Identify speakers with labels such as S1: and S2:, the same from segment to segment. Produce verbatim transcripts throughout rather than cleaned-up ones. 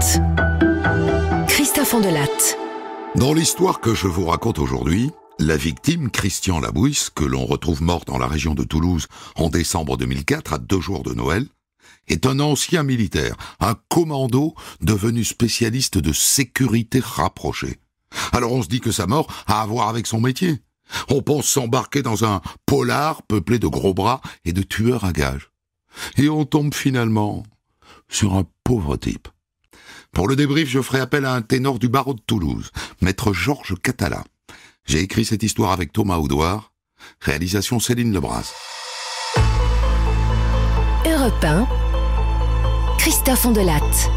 S1: Latte. Christophe Ondelatte.
S2: Dans l'histoire que je vous raconte aujourd'hui, la victime, Christian Labouisse, que l'on retrouve mort dans la région de Toulouse en décembre deux mille quatre, à deux jours de Noël, est un ancien militaire, un commando devenu spécialiste de sécurité rapprochée. Alors on se dit que sa mort a à voir avec son métier. On pense s'embarquer dans un polar peuplé de gros bras et de tueurs à gages. Et on tombe finalement sur un pauvre type. Pour le débrief, je ferai appel à un ténor du barreau de Toulouse, maître Georges Catala. J'ai écrit cette histoire avec Thomas Audouard, réalisation Céline Lebras.
S1: Europe un, Christophe Ondelatte.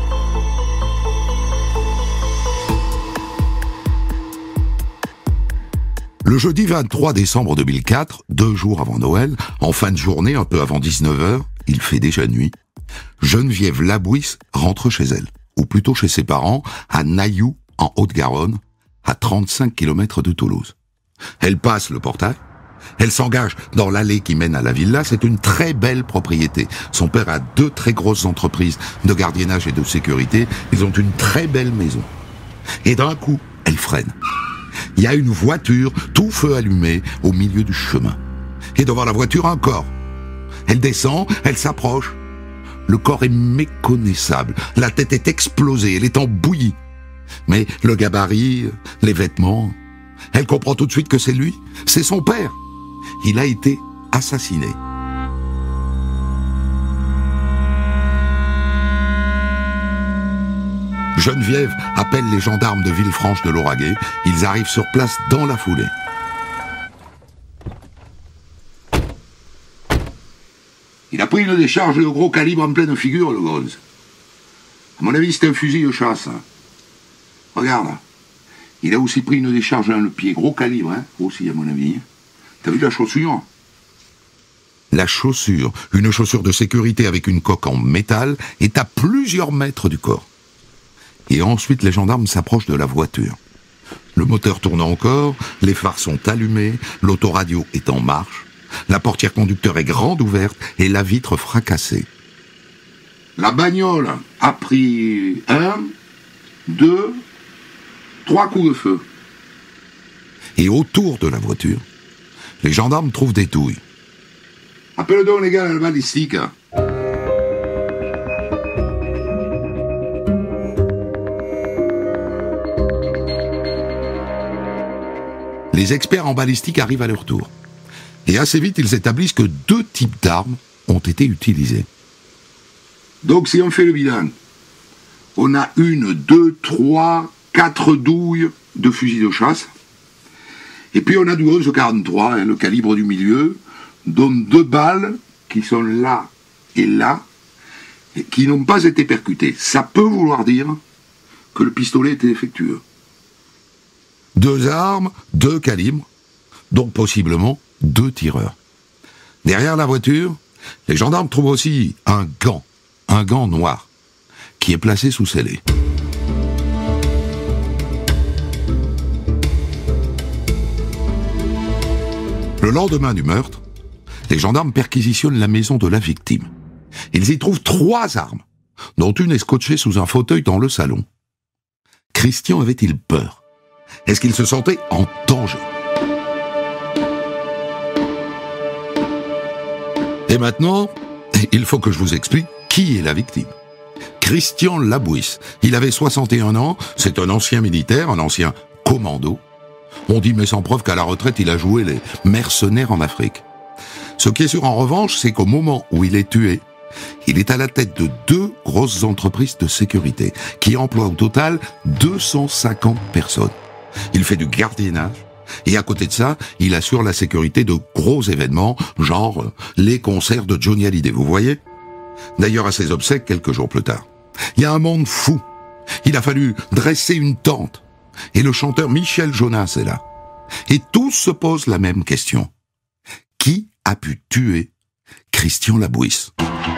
S2: Le jeudi vingt-trois décembre deux mille quatre, deux jours avant Noël, en fin de journée, un peu avant dix-neuf heures, il fait déjà nuit, Geneviève Labouisse rentre chez elle, ou plutôt chez ses parents, à Nailloux, en Haute-Garonne, à trente-cinq kilomètres de Toulouse. Elle passe le portail, elle s'engage dans l'allée qui mène à la villa. C'est une très belle propriété. Son père a deux très grosses entreprises de gardiennage et de sécurité. Ils ont une très belle maison. Et d'un coup, elle freine. Il y a une voiture, tout feu allumé, au milieu du chemin. Et devant la voiture, un corps. Elle descend, elle s'approche. Le corps est méconnaissable. La tête est explosée, elle est en bouillie. Mais le gabarit, les vêtements, elle comprend tout de suite que c'est lui, c'est son père. Il a été assassiné. Geneviève appelle les gendarmes de Villefranche de Lauragais. Ils arrivent sur place dans la foulée.
S3: Il a pris une décharge de gros calibre en pleine figure, le gonze. À mon avis, c'est un fusil de chasse. Hein. Regarde. Il a aussi pris une décharge dans le pied, gros calibre, hein, aussi à mon avis. T'as vu la chaussure?
S2: La chaussure, une chaussure de sécurité avec une coque en métal, est à plusieurs mètres du corps. Et ensuite, les gendarmes s'approchent de la voiture. Le moteur tourne encore, les phares sont allumés, l'autoradio est en marche, la portière conducteur est grande ouverte et la vitre fracassée.
S3: La bagnole a pris un, deux, trois coups de feu.
S2: Et autour de la voiture, les gendarmes trouvent des douilles.
S3: Appelle donc les gars à la balistique.
S2: Les experts en balistique arrivent à leur tour. Et assez vite, ils établissent que deux types d'armes ont été utilisés.
S3: Donc si on fait le bilan, on a une, deux, trois, quatre douilles de fusil de chasse. Et puis on a du onze quarante-trois, hein, le calibre du milieu, dont deux balles qui sont là et là, et qui n'ont pas été percutées. Ça peut vouloir dire que le pistolet était défectueux.
S2: Deux armes, deux calibres, donc possiblement deux tireurs. Derrière la voiture, les gendarmes trouvent aussi un gant, un gant noir, qui est placé sous scellé. Le lendemain du meurtre, les gendarmes perquisitionnent la maison de la victime. Ils y trouvent trois armes, dont une est scotchée sous un fauteuil dans le salon. Christian avait-il peur? Est-ce qu'il se sentait en danger? Et maintenant, il faut que je vous explique qui est la victime. Christian Labouisse. Il avait soixante et un ans, c'est un ancien militaire, un ancien commando. On dit mais sans preuve qu'à la retraite, il a joué les mercenaires en Afrique. Ce qui est sûr en revanche, c'est qu'au moment où il est tué, il est à la tête de deux grosses entreprises de sécurité qui emploient au total deux cent cinquante personnes. Il fait du gardiennage et à côté de ça, il assure la sécurité de gros événements, genre euh, les concerts de Johnny Hallyday, vous voyez? D'ailleurs, à ses obsèques, quelques jours plus tard, il y a un monde fou. Il a fallu dresser une tente et le chanteur Michel Jonas est là. Et tous se posent la même question. Qui a pu tuer Christian Labouisse?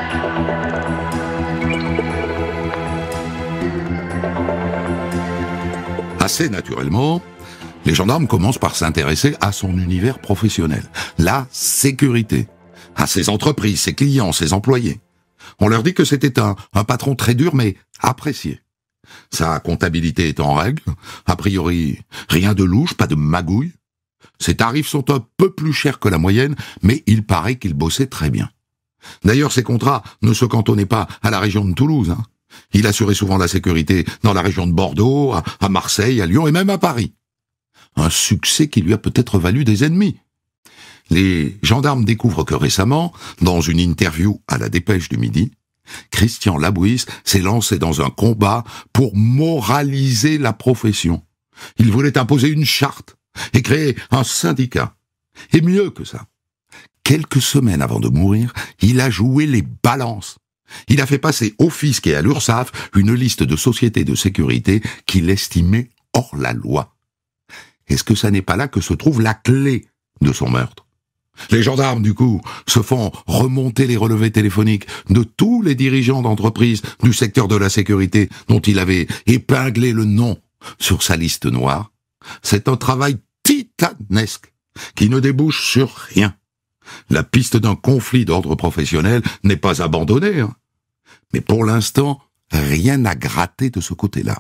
S2: Assez naturellement, les gendarmes commencent par s'intéresser à son univers professionnel, la sécurité, à ses entreprises, ses clients, ses employés. On leur dit que c'était un, un patron très dur mais apprécié. Sa comptabilité est en règle. A priori, rien de louche, pas de magouille. Ses tarifs sont un peu plus chers que la moyenne, mais il paraît qu'il bossait très bien. D'ailleurs, ses contrats ne se cantonnaient pas à la région de Toulouse. Hein. Il assurait souvent la sécurité dans la région de Bordeaux, à, à Marseille, à Lyon et même à Paris. Un succès qui lui a peut-être valu des ennemis. Les gendarmes découvrent que récemment, dans une interview à la Dépêche du Midi, Christian Labouisse s'est lancé dans un combat pour moraliser la profession. Il voulait imposer une charte et créer un syndicat. Et mieux que ça, quelques semaines avant de mourir, il a joué les balances. Il a fait passer au fisc et à l'URSSAF une liste de sociétés de sécurité qu'il estimait hors la loi. Est-ce que ça n'est pas là que se trouve la clé de son meurtre? Les gendarmes, du coup, se font remonter les relevés téléphoniques de tous les dirigeants d'entreprises du secteur de la sécurité dont il avait épinglé le nom sur sa liste noire. C'est un travail titanesque qui ne débouche sur rien. La piste d'un conflit d'ordre professionnel n'est pas abandonnée, hein. Mais pour l'instant, rien n'a gratté de ce côté-là.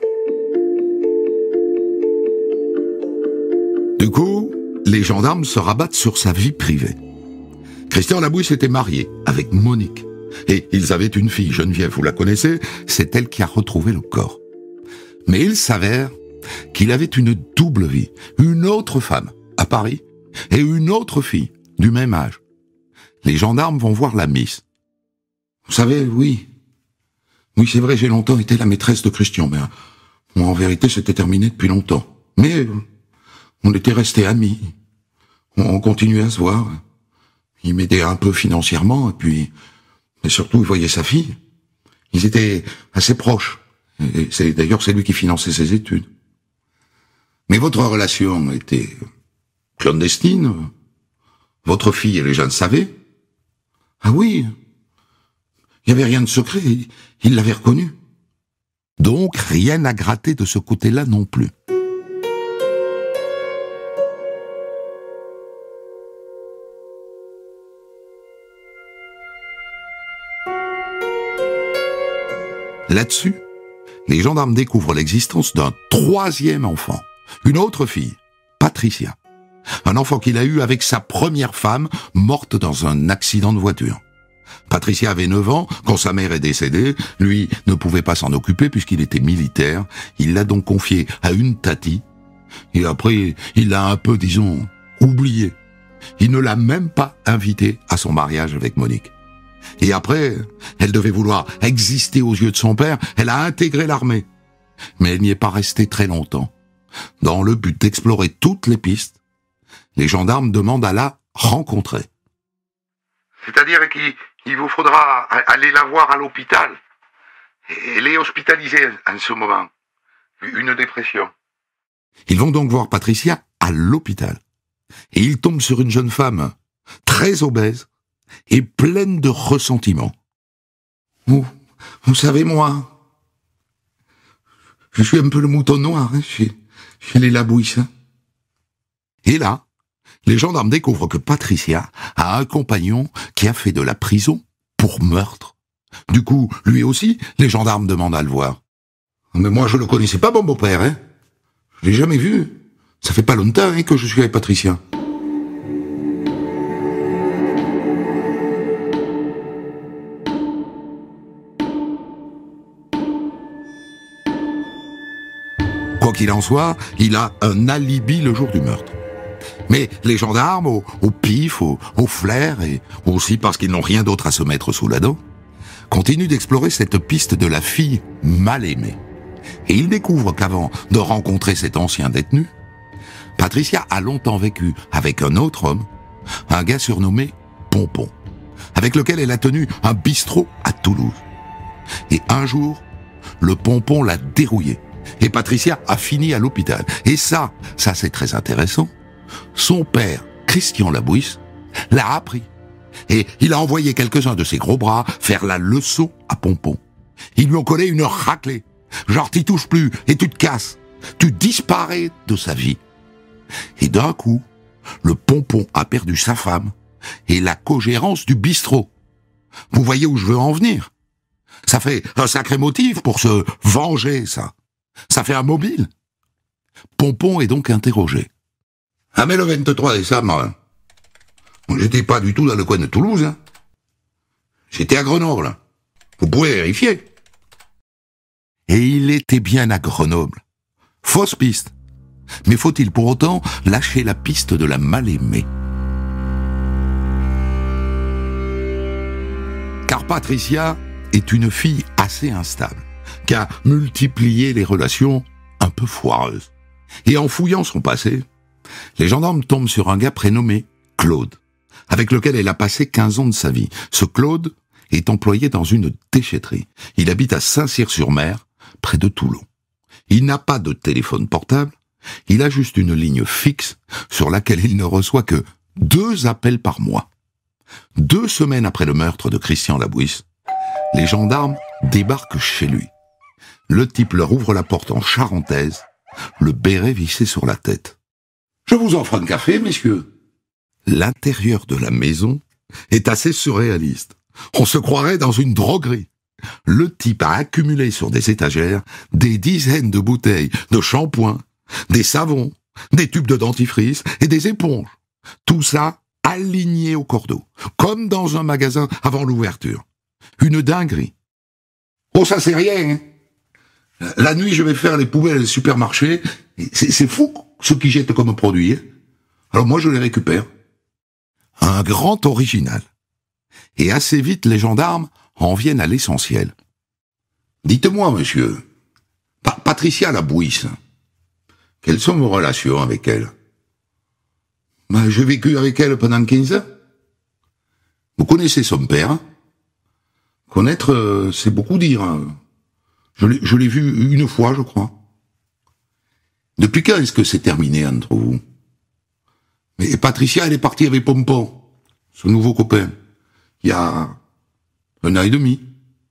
S2: Du coup, les gendarmes se rabattent sur sa vie privée. Christian Labouisse était marié avec Monique. Et ils avaient une fille, Geneviève, vous la connaissez, c'est elle qui a retrouvé le corps. Mais il s'avère qu'il avait une double vie, une autre femme, à Paris, et une autre fille, du même âge. Les gendarmes vont voir la Miss. Vous savez, oui. Oui, c'est vrai, j'ai longtemps été la maîtresse de Christian, mais moi, en vérité, c'était terminé depuis longtemps. Mais on était restés amis. On continuait à se voir. Il m'aidait un peu financièrement, et puis, mais surtout, il voyait sa fille. Ils étaient assez proches. Et c'est, d'ailleurs, c'est lui qui finançait ses études. Mais votre relation était clandestine. Votre fille et les gens le savaient. Ah oui. Il n'y avait rien de secret. Il l'avait reconnu. Donc, rien à gratter de ce côté-là non plus. Là-dessus, les gendarmes découvrent l'existence d'un troisième enfant, une autre fille, Patricia. Un enfant qu'il a eu avec sa première femme, morte dans un accident de voiture. Patricia avait neuf ans quand sa mère est décédée. Lui ne pouvait pas s'en occuper puisqu'il était militaire. Il l'a donc confié à une tati. Et après, il l'a un peu, disons, oublié. Il ne l'a même pas invité à son mariage avec Monique. Et après, elle devait vouloir exister aux yeux de son père, elle a intégré l'armée. Mais elle n'y est pas restée très longtemps. Dans le but d'explorer toutes les pistes, les gendarmes demandent à la rencontrer.
S3: C'est-à-dire qu'il il vous faudra aller la voir à l'hôpital. Elle est hospitalisée en ce moment. Une dépression.
S2: Ils vont donc voir Patricia à l'hôpital. Et ils tombent sur une jeune femme très obèse et pleine de ressentiment. Vous, vous savez, moi, je suis un peu le mouton noir hein, chez, chez les Labouisse. Hein. Et là, les gendarmes découvrent que Patricia a un compagnon qui a fait de la prison pour meurtre. Du coup, lui aussi, les gendarmes demandent à le voir. Mais moi, je le connaissais pas, mon beau-père, hein. Je l'ai jamais vu. Ça fait pas longtemps hein, que je suis avec Patricia. Quoi qu'il en soit, il a un alibi le jour du meurtre. Mais les gendarmes, au, au pif, au, au flair, et aussi parce qu'ils n'ont rien d'autre à se mettre sous la dent, continuent d'explorer cette piste de la fille mal aimée. Et ils découvrent qu'avant de rencontrer cet ancien détenu, Patricia a longtemps vécu avec un autre homme, un gars surnommé Pompon, avec lequel elle a tenu un bistrot à Toulouse. Et un jour, le Pompon l'a dérouillé. Et Patricia a fini à l'hôpital. Et ça, ça c'est très intéressant. Son père, Christian Labouisse, l'a appris. Et il a envoyé quelques-uns de ses gros bras faire la leçon à Pompon. Ils lui ont collé une raclée. Genre, t'y touches plus et tu te casses. Tu disparais de sa vie. Et d'un coup, le Pompon a perdu sa femme et la cogérance du bistrot. Vous voyez où je veux en venir? Ça fait un sacré motif pour se venger, ça. Ça fait un mobile. Pompon est donc interrogé.
S3: Ah mais le vingt-trois décembre, j'étais pas du tout dans le coin de Toulouse. Hein. J'étais à Grenoble. Vous pouvez vérifier.
S2: Et il était bien à Grenoble. Fausse piste. Mais faut-il pour autant lâcher la piste de la mal-aimée? Car Patricia est une fille assez instable, qui a multiplié les relations un peu foireuses. Et en fouillant son passé, les gendarmes tombent sur un gars prénommé Claude, avec lequel elle a passé quinze ans de sa vie. Ce Claude est employé dans une déchetterie. Il habite à Saint-Cyr-sur-Mer, près de Toulon. Il n'a pas de téléphone portable, il a juste une ligne fixe sur laquelle il ne reçoit que deux appels par mois. Deux semaines après le meurtre de Christian Labouisse, les gendarmes débarquent chez lui. Le type leur ouvre la porte en charentaise, le béret vissé sur la tête.
S3: « Je vous offre un café, messieurs. »
S2: L'intérieur de la maison est assez surréaliste. On se croirait dans une droguerie. Le type a accumulé sur des étagères des dizaines de bouteilles de shampoing, des savons, des tubes de dentifrice et des éponges. Tout ça aligné au cordeau, comme dans un magasin avant l'ouverture. Une dinguerie.
S3: Oh, ça c'est rien. Hein. La nuit, je vais faire les poubelles des supermarchés. C'est, c'est fou ce qu'ils jettent comme produit. Hein. Alors moi, je les récupère.
S2: Un grand original. Et assez vite, les gendarmes en viennent à l'essentiel.
S3: Dites-moi, monsieur, pa- Patricia Labouisse, quelles sont vos relations avec elle? Ben, j'ai vécu avec elle pendant quinze ans. Vous connaissez son père? Connaître, euh, c'est beaucoup dire. Je l'ai, je l'ai vu une fois, je crois. Depuis quand est-ce que c'est terminé entre vous? Mais Patricia, elle est partie avec Pompon, son nouveau copain, il y a un an et demi.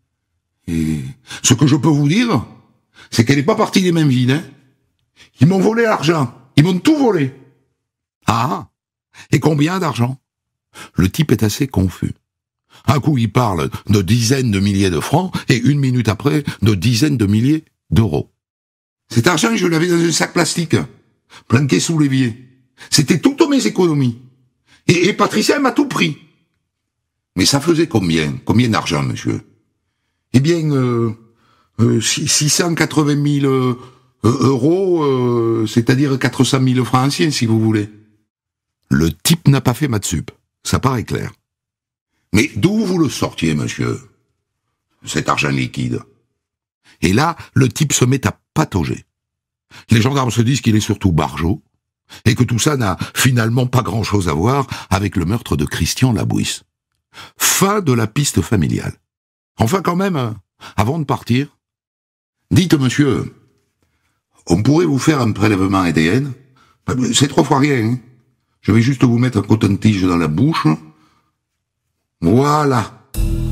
S3: Et ce que je peux vous dire, c'est qu'elle n'est pas partie des mêmes villes. Hein. Ils m'ont volé l'argent. Ils m'ont tout volé.
S2: Ah, et combien d'argent? Le type est assez confus. Un coup, il parle de dizaines de milliers de francs, et une minute après, de dizaines de milliers d'euros.
S3: Cet argent, je l'avais dans un sac plastique, planqué sous l'évier. C'était toutes mes économies. Et, et Patricia, elle m'a tout pris. Mais ça faisait combien? Combien d'argent, monsieur? Eh bien, euh, euh, six cent quatre-vingt mille euh, euros, euh, c'est-à-dire quatre cent mille francs anciens, si vous voulez.
S2: Le type n'a pas fait maths sup, ça paraît clair.
S3: Mais d'où vous le sortiez, monsieur, cet argent liquide?
S2: Et là, le type se met à patauger. Les gendarmes se disent qu'il est surtout barjot, et que tout ça n'a finalement pas grand-chose à voir avec le meurtre de Christian Labouisse. Fin de la piste familiale. Enfin quand même, avant de partir...
S3: Dites, monsieur, on pourrait vous faire un prélèvement A D N? C'est trois fois rien, hein. Je vais juste vous mettre un coton-tige dans la bouche. Voilà.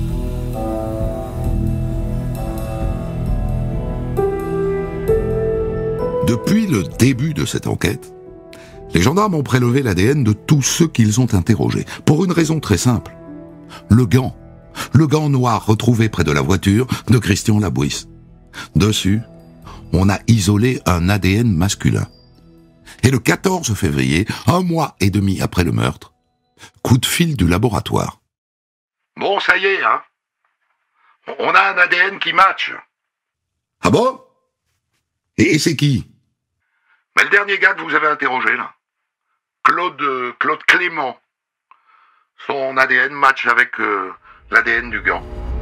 S2: Depuis le début de cette enquête, les gendarmes ont prélevé l'A D N de tous ceux qu'ils ont interrogés, pour une raison très simple. Le gant, le gant noir retrouvé près de la voiture de Christian Labouisse. Dessus, on a isolé un A D N masculin. Et le quatorze février, un mois et demi après le meurtre, coup de fil du laboratoire.
S3: Bon, ça y est, hein. On a un A D N qui match.
S2: Ah bon? Et, et c'est qui?
S3: Mais le dernier gars que vous avez interrogé, là. Claude, euh, Claude Clément. Son A D N match avec euh, l'A D N du gant.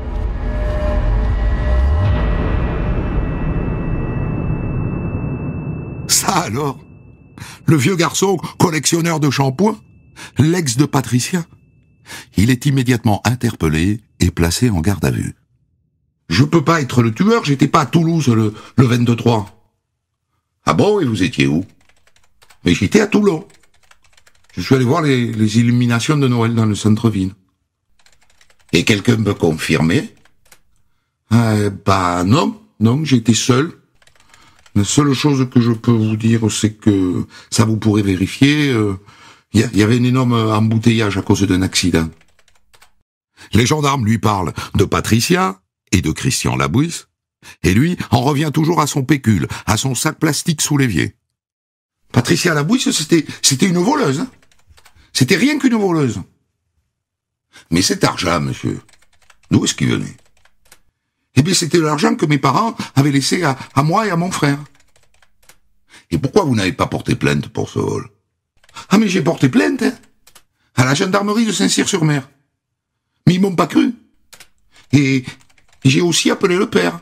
S2: Ça alors? Le vieux garçon, collectionneur de shampoing, l'ex de Patricia, il est immédiatement interpellé et placé en garde à vue.
S3: Je peux pas être le tueur, j'étais pas à Toulouse le, le vingt-trois. Ah bon, et vous étiez où? Mais j'étais à Toulon. Je suis allé voir les, les illuminations de Noël dans le centre-ville. Et quelqu'un peut confirmer? Euh, bah non, non, j'étais seul. La seule chose que je peux vous dire, c'est que, ça vous pourrez vérifier, il euh, y, y avait un énorme embouteillage à cause d'un accident.
S2: Les gendarmes lui parlent de Patricia et de Christian Labouisse, Et lui en revient toujours à son pécule, à son sac plastique sous l'évier.
S3: Patricia Labouisse, c'était, c'était une voleuse. Hein. C'était rien qu'une voleuse. Mais cet argent, monsieur, d'où est-ce qu'il venait? Eh bien, c'était l'argent que mes parents avaient laissé à, à moi et à mon frère. Et pourquoi vous n'avez pas porté plainte pour ce vol? Ah, mais j'ai porté plainte, hein, à la gendarmerie de Saint-Cyr-sur-Mer. Mais ils m'ont pas cru. Et j'ai aussi appelé le père.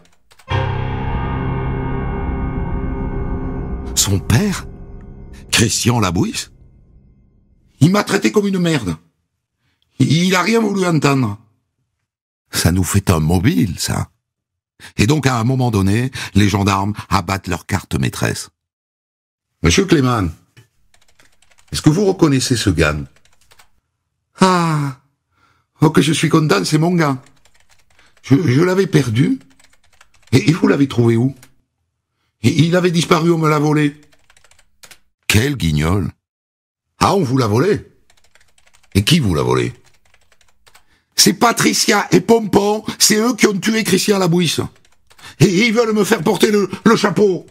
S2: Son père? Christian Labouisse?
S3: Il m'a traité comme une merde. Il a rien voulu entendre.
S2: Ça nous fait un mobile, ça. Et donc, à un moment donné, les gendarmes abattent leur carte maîtresse.
S3: Monsieur Clément, est-ce que vous reconnaissez ce gars? Ah, oh que je suis content, c'est mon gars. Je, je l'avais perdu. Et, et vous l'avez trouvé où? Et il avait disparu, on me l'a volé.
S2: Quel guignol!
S3: Ah, on vous l'a volé? Et qui vous l'a volé? C'est Patricia et Pompon, c'est eux qui ont tué Christian Labouisse. Et, et ils veulent me faire porter le, le chapeau.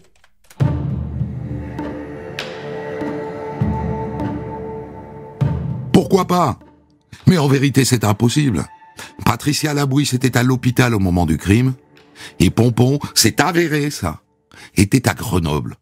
S2: Pourquoi pas? Mais en vérité, c'est impossible. Patricia Labouisse était à l'hôpital au moment du crime, et Pompon, c'est avéré, ça, était à Grenoble.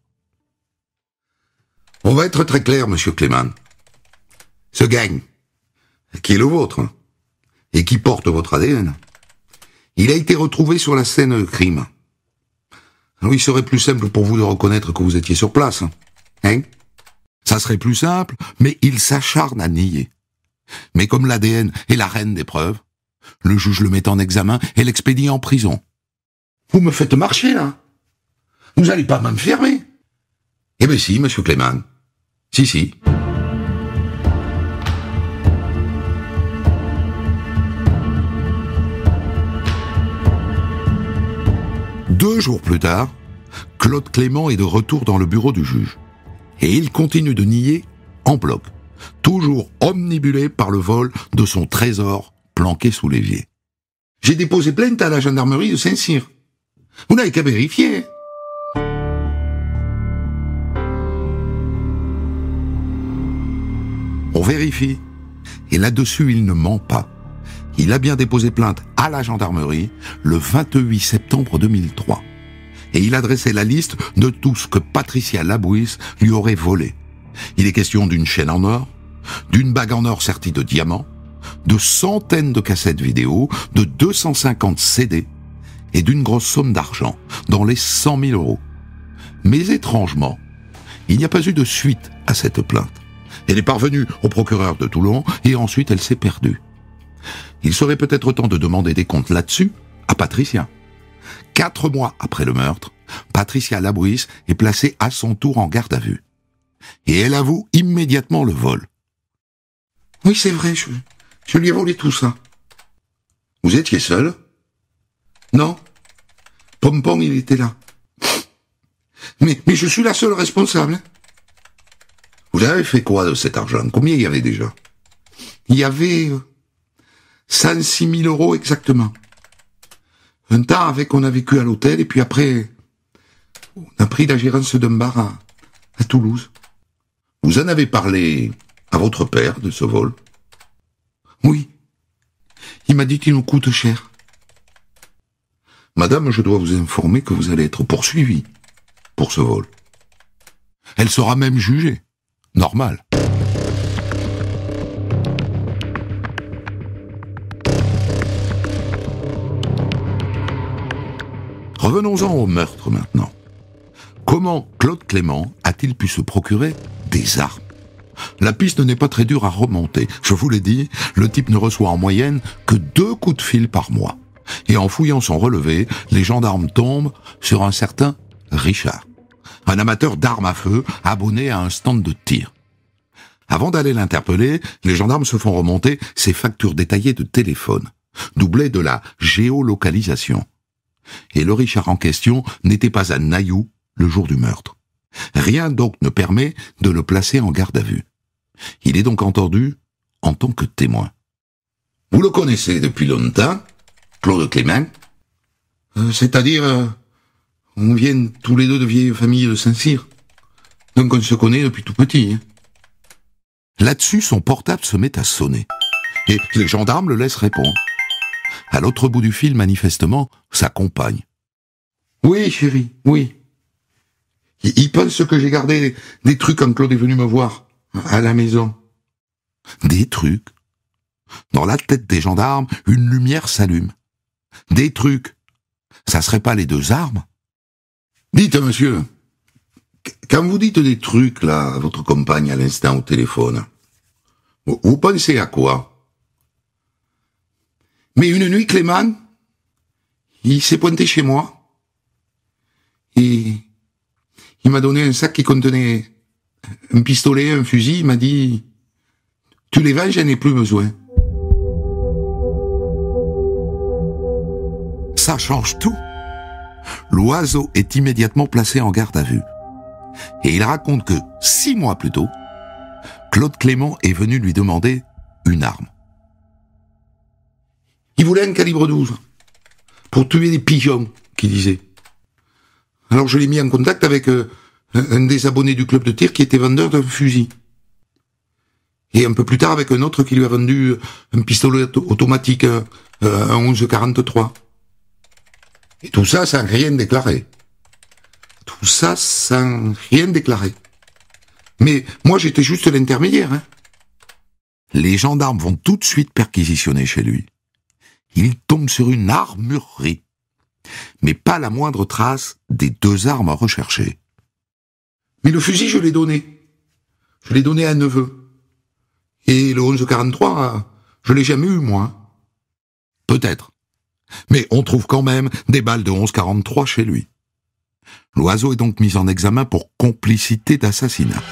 S3: On va être très clair, monsieur Clément. Ce gang, qui est le vôtre, et qui porte votre A D N, il a été retrouvé sur la scène de crime. Alors il serait plus simple pour vous de reconnaître que vous étiez sur place. Hein?
S2: Ça serait plus simple, mais il s'acharne à nier. Mais comme l'A D N est la reine des preuves, le juge le met en examen et l'expédie en prison.
S3: Vous me faites marcher, là? Vous n'allez pas m'enfermer? Eh bien si, monsieur Clément. Si, si.
S2: Deux jours plus tard, Claude Clément est de retour dans le bureau du juge. Et il continue de nier en bloc, toujours omnibulé par le vol de son trésor planqué sous l'évier.
S3: J'ai déposé plainte à la gendarmerie de Saint-Cyr. Vous n'avez qu'à vérifier.
S2: On vérifie. Et là-dessus, il ne ment pas. Il a bien déposé plainte à la gendarmerie le vingt-huit septembre deux mille trois. Et il adressait la liste de tout ce que Patricia Labouisse lui aurait volé. Il est question d'une chaîne en or, d'une bague en or sertie de diamants, de centaines de cassettes vidéo, de deux cent cinquante C D et d'une grosse somme d'argent, dans les cent mille euros. Mais étrangement, il n'y a pas eu de suite à cette plainte. Elle est parvenue au procureur de Toulon et ensuite elle s'est perdue. Il serait peut-être temps de demander des comptes là-dessus à Patricia. Quatre mois après le meurtre, Patricia Labouisse est placée à son tour en garde à vue. Et elle avoue immédiatement le vol.
S3: Oui, c'est vrai, je, je lui ai volé tout ça. Vous étiez seul? Non. Pompon, il était là. Mais, mais je suis la seule responsable. Vous avez fait quoi de cet argent? Combien il y avait déjà? Il y avait euh, cent six mille euros exactement. Un temps avec on a vécu à l'hôtel et puis après, on a pris la gérance d'un bar à, à Toulouse. Vous en avez parlé à votre père de ce vol? Oui. Il m'a dit qu'il nous coûte cher. Madame, je dois vous informer que vous allez être poursuivie pour ce vol.
S2: Elle sera même jugée. Normal. Revenons-en au meurtre maintenant. Comment Claude Clément a-t-il pu se procurer des armes? La piste n'est pas très dure à remonter. Je vous l'ai dit, le type ne reçoit en moyenne que deux coups de fil par mois. Et en fouillant son relevé, les gendarmes tombent sur un certain Richard, un amateur d'armes à feu abonné à un stand de tir. Avant d'aller l'interpeller, les gendarmes se font remonter ses factures détaillées de téléphone, doublées de la géolocalisation. Et le Richard en question n'était pas à Nailloux le jour du meurtre. Rien donc ne permet de le placer en garde à vue. Il est donc entendu en tant que témoin.
S3: Vous le connaissez depuis longtemps, Claude Clément? Euh, c'est-à-dire, euh, on vient tous les deux de vieilles familles de Saint-Cyr. Donc on se connaît depuis tout petit. Hein.
S2: Là-dessus, son portable se met à sonner. Et les gendarmes le laissent répondre. À l'autre bout du fil, manifestement, sa compagne.
S3: Oui, chérie, oui. Il, il pense que j'ai gardé des, des trucs quand Claude est venu me voir, à la maison.
S2: Des trucs. Dans la tête des gendarmes, une lumière s'allume. Des trucs. Ça serait pas les deux armes?
S3: Dites, monsieur, quand vous dites des trucs, là, à votre compagne à l'instant au téléphone, vous, vous pensez à quoi? Mais une nuit, Clément, il s'est pointé chez moi, et il m'a donné un sac qui contenait un pistolet, un fusil, il m'a dit « Tu les vends, j'en ai plus besoin. »
S2: Ça change tout. L'oiseau est immédiatement placé en garde à vue. Et il raconte que, six mois plus tôt, Claude Clément est venu lui demander une arme.
S3: Il voulait un calibre douze, pour tuer des pigeons, qu'il disait. Alors je l'ai mis en contact avec euh, un des abonnés du club de tir qui était vendeur d'un fusil. Et un peu plus tard avec un autre qui lui a vendu un pistolet automatique, euh, un onze quarante-trois. Et tout ça sans rien déclarer. Tout ça sans rien déclarer. Mais moi j'étais juste l'intermédiaire. Hein.
S2: Les gendarmes vont tout de suite perquisitionner chez lui. Ils tombent sur une armurerie, mais pas la moindre trace des deux armes recherchées.
S3: Mais le fusil, je l'ai donné. Je l'ai donné à un neveu. Et le onze quarante-trois, je l'ai jamais eu, moi.
S2: Peut-être. Mais on trouve quand même des balles de onze quarante-trois chez lui. L'oiseau est donc mis en examen pour complicité d'assassinat.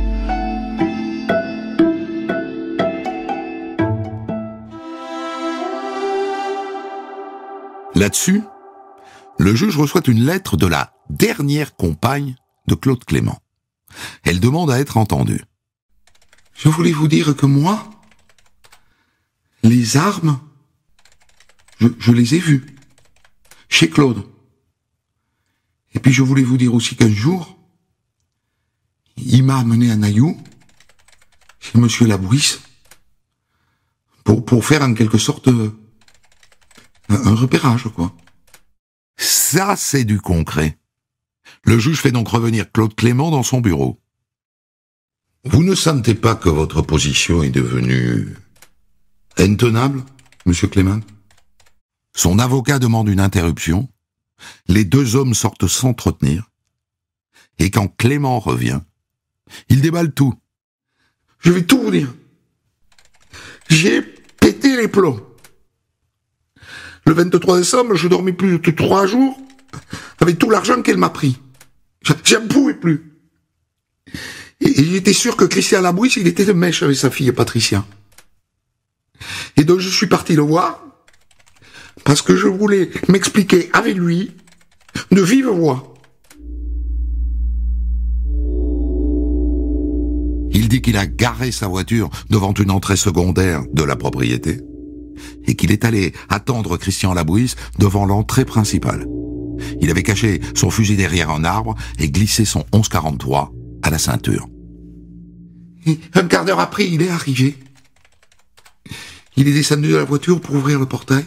S2: Là-dessus, le juge reçoit une lettre de la dernière compagne de Claude Clément. Elle demande à être entendue.
S3: Je voulais vous dire que moi, les armes, je, je les ai vues, chez Claude. Et puis je voulais vous dire aussi qu'un jour, il m'a amené à Nailloux, chez monsieur Labouisse, pour, pour faire en quelque sorte un, un repérage, quoi.
S2: Ça, c'est du concret. Le juge fait donc revenir Claude Clément dans son bureau.
S3: Vous ne sentez pas que votre position est devenue intenable, monsieur Clément?
S2: Son avocat demande une interruption. Les deux hommes sortent s'entretenir. Et quand Clément revient, il déballe tout.
S3: Je vais tout vous dire. J'ai pété les plombs. Le vingt-trois décembre, je dormais plus de trois jours avec tout l'argent qu'elle m'a pris. J'en pouvais plus. Et j'étais sûr que Christian Labouisse, il était de mèche avec sa fille Patricia. Et donc je suis parti le voir, parce que je voulais m'expliquer avec lui, de vive voix.
S2: Il dit qu'il a garé sa voiture devant une entrée secondaire de la propriété, et qu'il est allé attendre Christian Labouisse devant l'entrée principale. Il avait caché son fusil derrière un arbre et glissé son onze quarante-trois à la ceinture.
S3: Et un quart d'heure après, il est arrivé. Il est descendu de la voiture pour ouvrir le portail.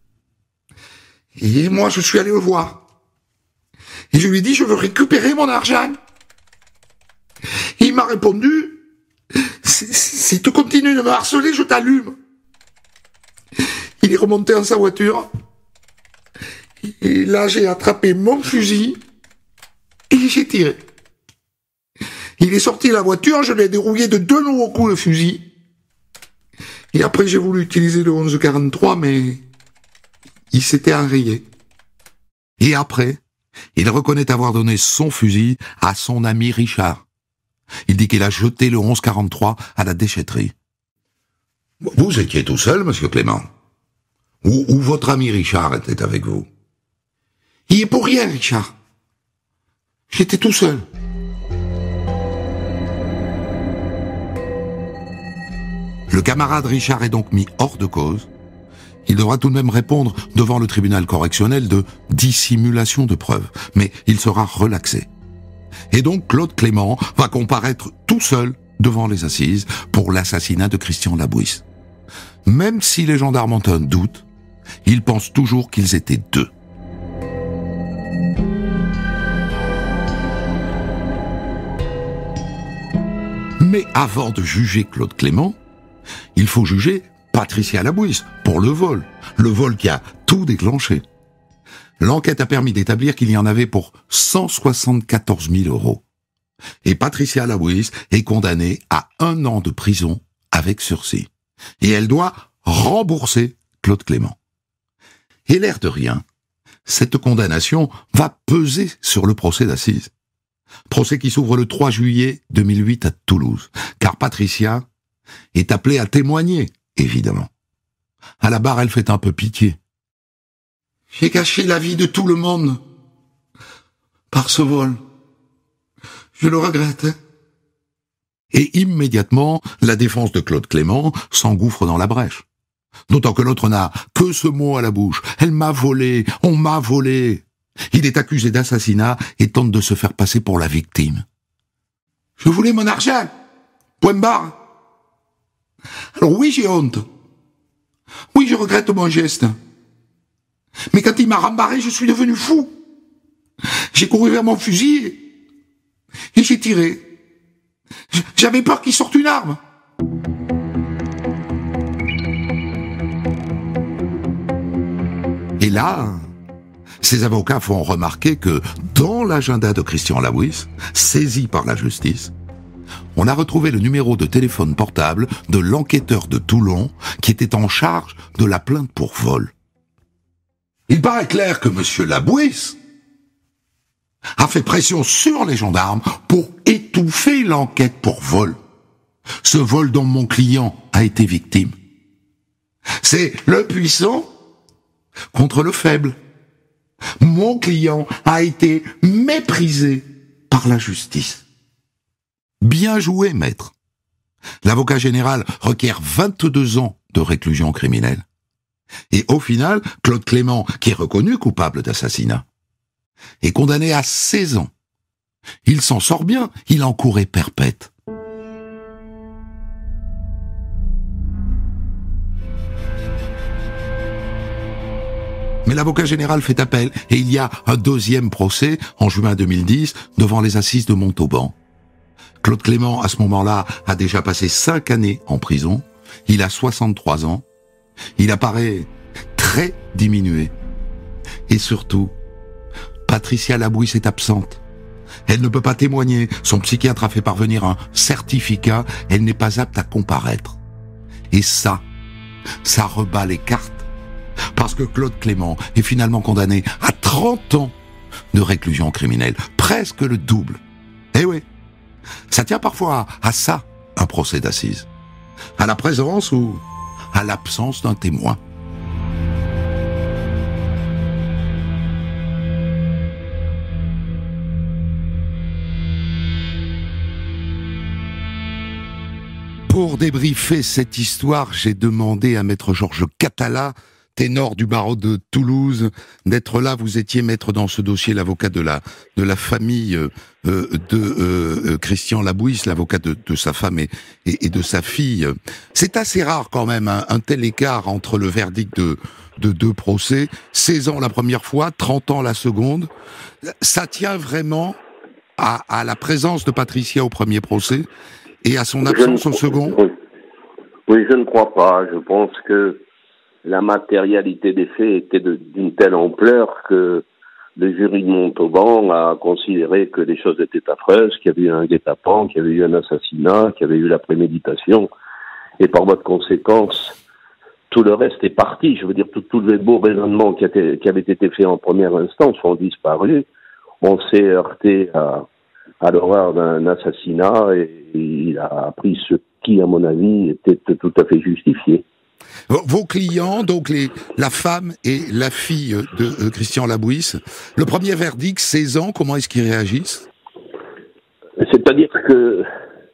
S3: Et moi, je suis allé le voir. Et je lui ai dit, je veux récupérer mon argent. Et il m'a répondu, si, si tu continues de me harceler, je t'allume. Il est remonté dans sa voiture. Et là, j'ai attrapé mon fusil et j'ai tiré. Il est sorti de la voiture, je l'ai dérouillé de deux nouveaux coups le fusil. Et après, j'ai voulu utiliser le onze quarante-trois, mais il s'était enrayé.
S2: Et après, il reconnaît avoir donné son fusil à son ami Richard. Il dit qu'il a jeté le onze quarante-trois à la déchetterie.
S3: Vous étiez tout seul, monsieur Clément? Ou, ou votre ami Richard était avec vous? Il est pour rien, Richard. J'étais tout seul.
S2: Le camarade Richard est donc mis hors de cause. Il devra tout de même répondre devant le tribunal correctionnel de dissimulation de preuves, mais il sera relaxé. Et donc Claude Clément va comparaître tout seul devant les assises pour l'assassinat de Christian Labouisse. Même si les gendarmes ont un doute, ils pensent toujours qu'ils étaient deux. Mais avant de juger Claude Clément, il faut juger Patricia Labouisse pour le vol, le vol qui a tout déclenché. L'enquête a permis d'établir qu'il y en avait pour cent soixante-quatorze mille euros. Et Patricia Labouisse est condamnée à un an de prison avec sursis. Et elle doit rembourser Claude Clément. Et l'air de rien, cette condamnation va peser sur le procès d'assises. Procès qui s'ouvre le trois juillet deux mille huit à Toulouse, car Patricia est appelée à témoigner, évidemment. À la barre, elle fait un peu pitié. J'ai gâché la vie de tout le monde par ce vol. Je le regrette. Hein. Et immédiatement, la défense de Claude Clément s'engouffre dans la brèche. D'autant que l'autre n'a que ce mot à la bouche. Elle m'a volé, on m'a volé. Il est accusé d'assassinat et tente de se faire passer pour la victime. Je voulais mon argent. Point barre. Alors oui, j'ai honte. Oui, je regrette mon geste. Mais quand il m'a rembarré, je suis devenu fou. J'ai couru vers mon fusil et j'ai tiré. J'avais peur qu'il sorte une arme. Et là, ses avocats font remarquer que dans l'agenda de Christian Labouisse, saisi par la justice, on a retrouvé le numéro de téléphone portable de l'enquêteur de Toulon qui était en charge de la plainte pour vol. Il paraît clair que monsieur Labouisse a fait pression sur les gendarmes pour étouffer l'enquête pour vol. Ce vol dont mon client a été victime. C'est le puissant contre le faible. Mon client a été méprisé par la justice. Bien joué, maître. L'avocat général requiert vingt-deux ans de réclusion criminelle. Et au final, Claude Clément, qui est reconnu coupable d'assassinat, est condamné à seize ans. Il s'en sort bien, il encourait perpète. Mais l'avocat général fait appel et il y a un deuxième procès en juin deux mille dix devant les assises de Montauban. Claude Clément, à ce moment-là, a déjà passé cinq années en prison. Il a soixante-trois ans. Il apparaît très diminué. Et surtout, Patricia Labouisse est absente. Elle ne peut pas témoigner. Son psychiatre a fait parvenir un certificat. Elle n'est pas apte à comparaître. Et ça, ça rebat les cartes. Parce que Claude Clément est finalement condamné à trente ans de réclusion criminelle. Presque le double. Eh oui, ça tient parfois à ça, un procès d'assises. À la présence ou à l'absence d'un témoin. Pour débriefer cette histoire, j'ai demandé à maître Georges Catala, ténor du barreau de Toulouse, d'être là. Vous étiez maître dans ce dossier, l'avocat de la de la famille euh, de euh, Christian Labouisse, l'avocat de, de sa femme et, et, et de sa fille. C'est assez rare quand même un, un tel écart entre le verdict de de deux procès, seize ans la première fois, trente ans la seconde. Ça tient vraiment à, à la présence de Patricia au premier procès et à son absence au second.
S4: Oui. oui, je ne crois pas. Je pense que la matérialité des faits était de, d'une telle ampleur que le jury de Montauban a considéré que les choses étaient affreuses, qu'il y avait eu un guet-apens, qu'il y avait eu un assassinat, qu'il y avait eu la préméditation, et par voie de conséquence, tout le reste est parti. Je veux dire, tous les beaux raisonnements qui, été, qui avaient été faits en première instance ont disparu. On s'est heurté à, à l'horreur d'un assassinat et il a pris ce qui, à mon avis, était tout à fait justifié.
S2: Vos clients, donc les, la femme et la fille de euh, Christian Labouisse, le premier verdict, seize ans, comment est-ce qu'ils réagissent?
S4: C'est-à-dire que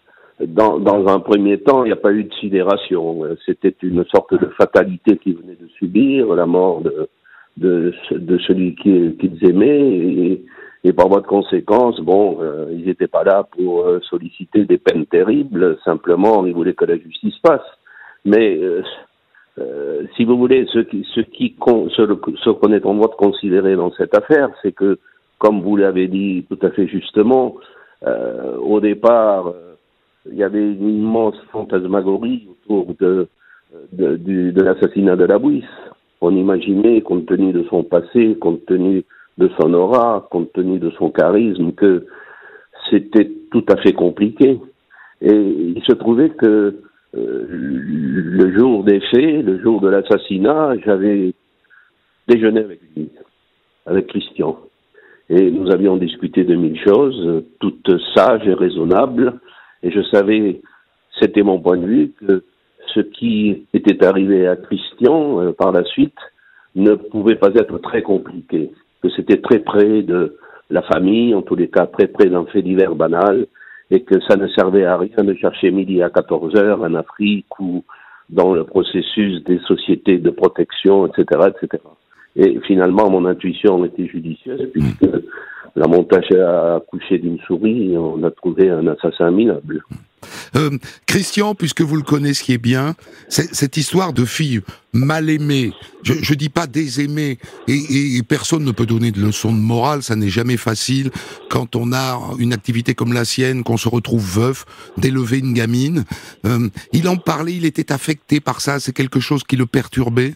S4: dans, dans un premier temps, il n'y a pas eu de sidération. C'était une sorte de fatalité qu'ils venaient de subir, la mort de, de, de celui qu'ils, qu'ils aimaient, et, et par voie de conséquence, bon, euh, ils n'étaient pas là pour euh, solliciter des peines terribles, simplement, ils voulaient que la justice passe. Mais, euh, euh, si vous voulez, ce qui, ce qui, ce, ce qu'on est en droit de considérer dans cette affaire, c'est que, comme vous l'avez dit tout à fait justement, euh, au départ, euh, il y avait une immense fantasmagorie autour de, de, de, de l'assassinat de Labouisse. On imaginait, compte tenu de son passé, compte tenu de son aura, compte tenu de son charisme, que c'était tout à fait compliqué. Et il se trouvait que euh, le jour des faits, le jour de l'assassinat, j'avais déjeuné avec lui, avec Christian. Et nous avions discuté de mille choses, toutes sages et raisonnables. Et je savais, c'était mon point de vue, que ce qui était arrivé à Christian euh, par la suite ne pouvait pas être très compliqué. Que c'était très près de la famille, en tous les cas très près d'un fait divers banal, et que ça ne servait à rien de chercher midi à quatorze heures en Afrique ou dans le processus des sociétés de protection, et cetera, et cetera. Et finalement, mon intuition était judicieuse, puisque la montage a accouché d'une souris et on a trouvé un assassin minable.
S2: Euh, Christian, puisque vous le connaissiez bien, cette histoire de fille mal aimée, je, je dis pas désaimée, et, et, et personne ne peut donner de leçons de morale, ça n'est jamais facile quand on a une activité comme la sienne, qu'on se retrouve veuf, d'élever une gamine. Euh, il en parlait, il était affecté par ça, c'est quelque chose qui le perturbait?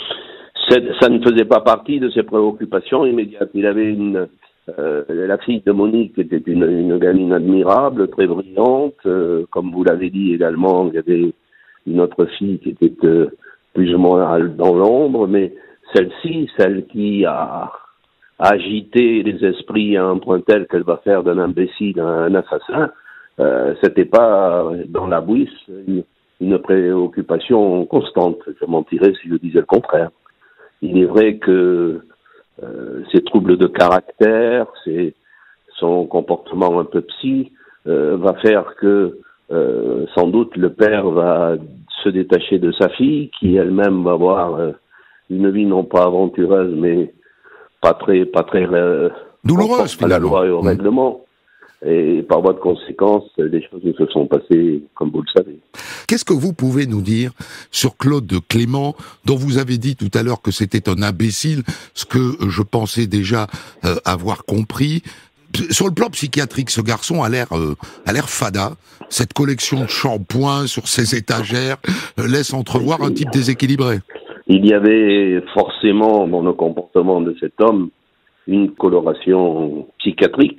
S4: Ça ne faisait pas partie de ses préoccupations immédiates. Il avait une... Euh, la fille de Monique était une, une gamine admirable, très brillante. Euh, comme vous l'avez dit également, il y avait une autre fille qui était euh, plus ou moins dans l'ombre, mais celle-ci, celle qui a, a agité les esprits à un point tel qu'elle va faire d'un imbécile un assassin, euh, c'était pas dans la bouisse une, une préoccupation constante. Je mentirais si je disais le contraire. Il est vrai que euh, ses troubles de caractère, ses, son comportement un peu psy, euh, va faire que euh, sans doute le père va se détacher de sa fille, qui elle-même va avoir euh, une vie non pas aventureuse, mais pas très, pas très euh,
S2: douloureuse
S4: à la
S2: finalement.
S4: loi et au mmh. règlement. Et par voie de conséquence, les choses se sont passées comme vous le savez.
S2: Qu'est-ce que vous pouvez nous dire sur Claude Clément, dont vous avez dit tout à l'heure que c'était un imbécile, ce que je pensais déjà euh, avoir compris. Sur le plan psychiatrique, ce garçon a l'air euh, a l'air fada. Cette collection de shampoings sur ses étagères euh, laisse entrevoir un type déséquilibré.
S4: Il y avait forcément dans le comportement de cet homme une coloration psychiatrique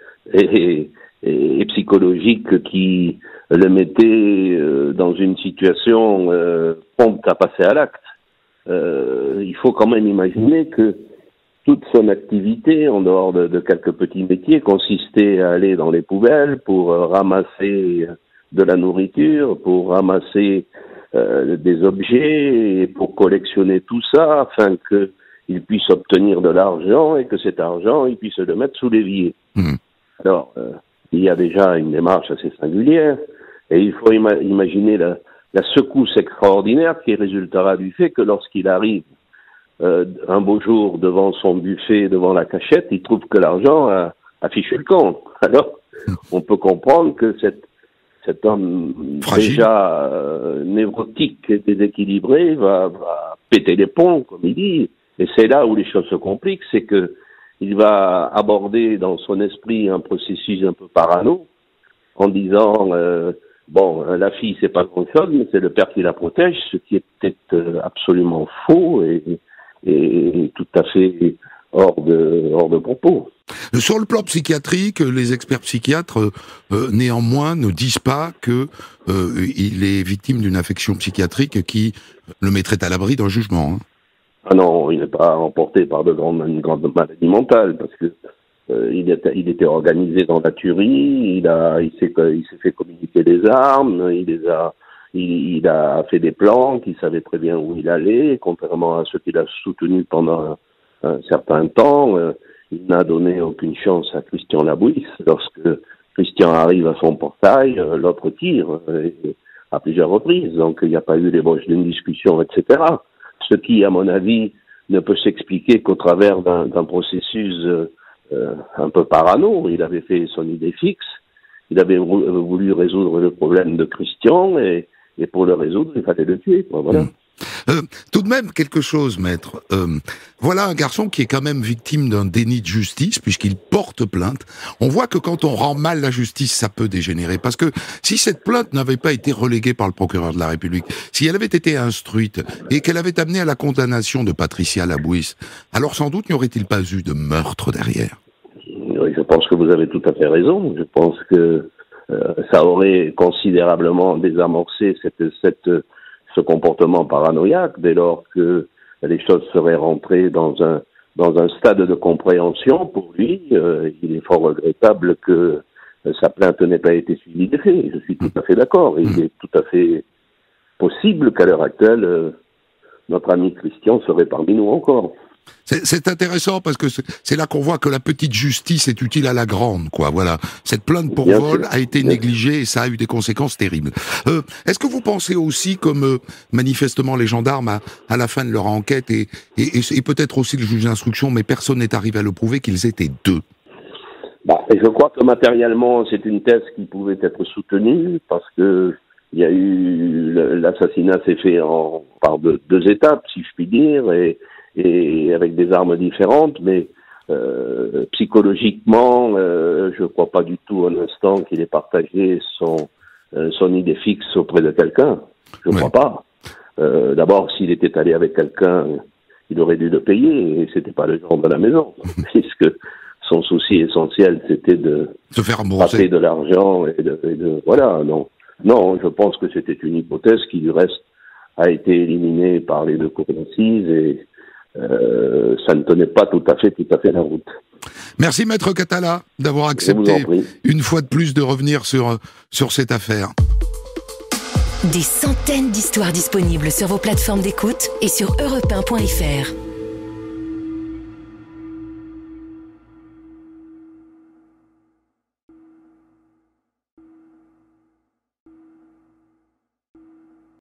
S4: et, et, et psychologique qui le mettait euh, dans une situation euh, prompte à passer à l'acte. Euh, il faut quand même imaginer que toute son activité, en dehors de, de quelques petits métiers, consistait à aller dans les poubelles pour euh, ramasser de la nourriture, pour ramasser euh, des objets, et pour collectionner tout ça afin qu'il puisse obtenir de l'argent et que cet argent, il puisse le mettre sous l'évier. Mmh. Alors, euh, il y a déjà une démarche assez singulière, et il faut ima- imaginer la, la secousse extraordinaire qui résultera du fait que lorsqu'il arrive euh, un beau jour devant son buffet, devant la cachette, il trouve que l'argent a, a fichu le camp. Alors, on peut comprendre que cette, cet homme Fragile. déjà euh, névrotique et déséquilibré va, va péter les plombs, comme il dit, et c'est là où les choses se compliquent, c'est que il va aborder dans son esprit un processus un peu parano, en disant euh, bon, la fille c'est pas grand-chose, mais c'est le père qui la protège, ce qui est peut-être euh, absolument faux et, et, et tout à fait hors de hors de propos.
S2: Sur le plan psychiatrique, les experts psychiatres euh, néanmoins ne disent pas que euh, il est victime d'une affection psychiatrique qui le mettrait à l'abri d'un jugement. Hein.
S4: Ah non, il n'est pas emporté par de grandes, une grande maladie mentale, parce que euh, il, était, il était organisé dans la tuerie, il a, il s'est, il s'est fait communiquer des armes, il les a, il, il a fait des plans, il savait très bien où il allait, contrairement à ceux qu'il a soutenus pendant un, un certain temps. Euh, il n'a donné aucune chance à Christian Labouisse lorsque Christian arrive à son portail, euh, l'autre tire euh, à plusieurs reprises. Donc il n'y a pas eu l'ébauche d'une discussion, et cetera. Ce qui, à mon avis, ne peut s'expliquer qu'au travers d'un, d'un processus euh, euh, un peu parano. Il avait fait son idée fixe, il avait voulu résoudre le problème de Christian, et, et pour le résoudre, il fallait le tuer. Quoi, voilà.
S2: Mmh. Euh, tout de même, quelque chose, maître. Euh, voilà un garçon qui est quand même victime d'un déni de justice, puisqu'il porte plainte. On voit que quand on rend mal la justice, ça peut dégénérer. Parce que si cette plainte n'avait pas été reléguée par le procureur de la République, si elle avait été instruite et qu'elle avait amené à la condamnation de Patricia Labouisse, alors sans doute n'y aurait-il pas eu de meurtre derrière.
S4: Oui, je pense que vous avez tout à fait raison. Je pense que euh, ça aurait considérablement désamorcé cette... cette ce comportement paranoïaque, dès lors que les choses seraient rentrées dans un dans un stade de compréhension pour lui. Euh, il est fort regrettable que euh, sa plainte n'ait pas été suivie des faits. Je suis tout à fait d'accord. Il est tout à fait possible qu'à l'heure actuelle, euh, notre ami Christian serait parmi nous encore.
S2: C'est, c'est intéressant parce que c'est, c'est là qu'on voit que la petite justice est utile à la grande, quoi. Voilà. Cette plainte pour Bien vol sûr. a été Bien négligée sûr. et ça a eu des conséquences terribles. Euh, est-ce que vous pensez aussi, comme euh, manifestement les gendarmes à, à la fin de leur enquête et, et, et, et peut-être aussi le juge d'instruction, mais personne n'est arrivé à le prouver, qu'ils étaient deux?
S4: Bah, je crois que matériellement, c'est une thèse qui pouvait être soutenue parce que il y a eu l'assassinat s'est fait en par de, deux étapes, si je puis dire, et et avec des armes différentes, mais euh, psychologiquement, euh, je ne crois pas du tout un instant qu'il ait partagé son, euh, son idée fixe auprès de quelqu'un. Je ne ouais. crois pas. Euh, d'abord, s'il était allé avec quelqu'un, il aurait dû le payer, et c'était pas le genre de la maison, puisque son souci essentiel, c'était de
S2: se faire rembourser
S4: passer de l'argent et de, et de voilà. Non, non, je pense que c'était une hypothèse qui, du reste, a été éliminée par les deux cours d'assises et Euh, ça ne tenait pas tout à fait, tout à fait la route.
S2: Merci Maître Catala d'avoir accepté une fois de plus de revenir sur, sur cette affaire.
S1: Des centaines d'histoires disponibles sur vos plateformes d'écoute et sur europe un point f r.